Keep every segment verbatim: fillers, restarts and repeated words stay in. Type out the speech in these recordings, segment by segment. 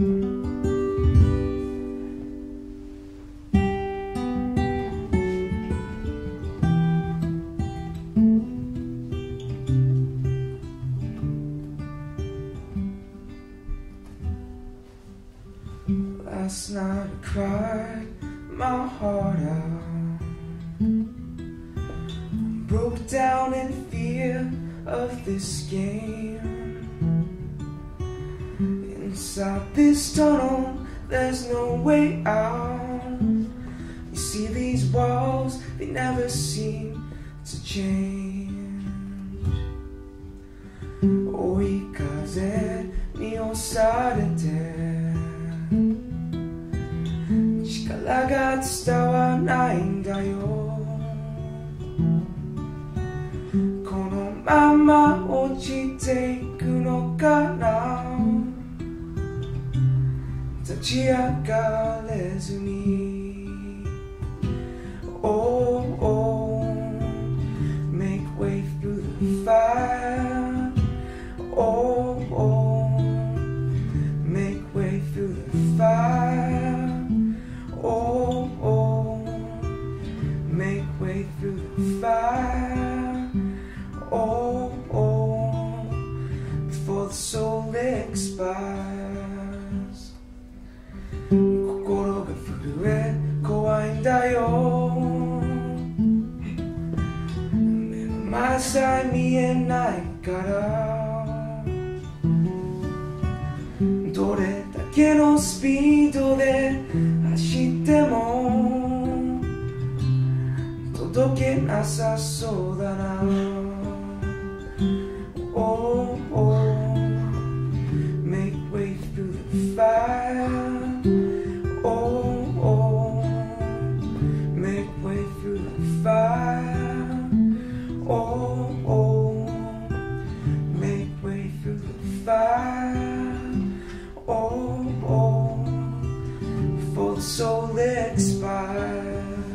Last night I cried my heart out, broke down in fear of this game. Inside this tunnel there's no way out. You see these walls, they never seem to change. Oi kazeに押されて力が伝わないんだよ。このまま落ちていくのかな。立ち上がれずに Oh, oh, make way through the fire. Oh, oh, make way through the fire. Oh, oh, make way through the fire. Oh, oh, before the soul expires. 心が震え怖いんだよ。目の前さえ見えないからどれだけのスピードで走っても届けなさそうだな。Oh, oh, make way through the fire. Oh, oh, make way through the fire. Oh, oh, make way through the fire. Oh, oh, before the soul expires.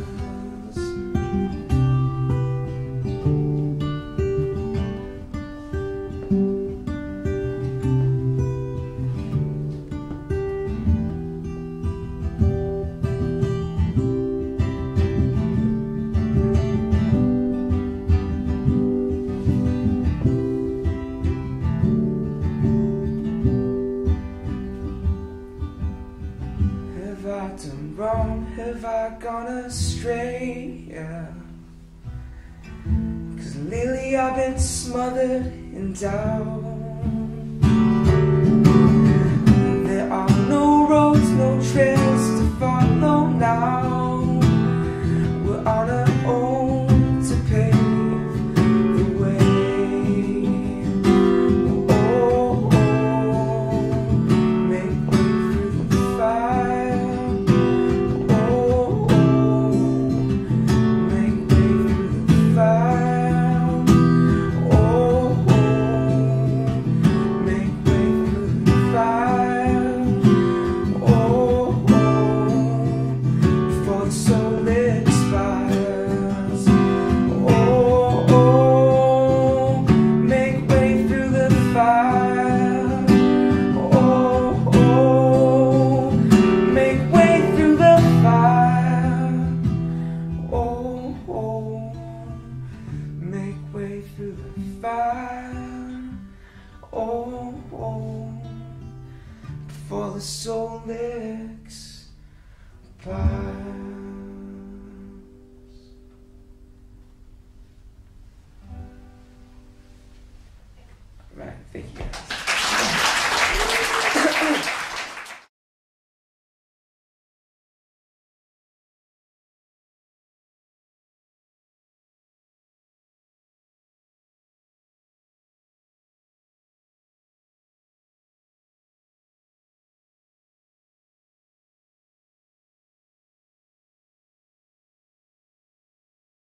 Have I done wrong? Have I gone astray? Yeah. Cause lately I've been smothered in doubt. There are no roads, no trails to follow now. We're on our own to pave the way. Oh, oh, make way through the fire. Oh, oh, make way through the fire. Oh, oh, make way through the fire. Oh, oh, before the soul expires. Oh, oh, make way through the fire. Oh, oh, make way through the fire. Oh, oh, make way through the fire. Oh, oh, before the soul expires.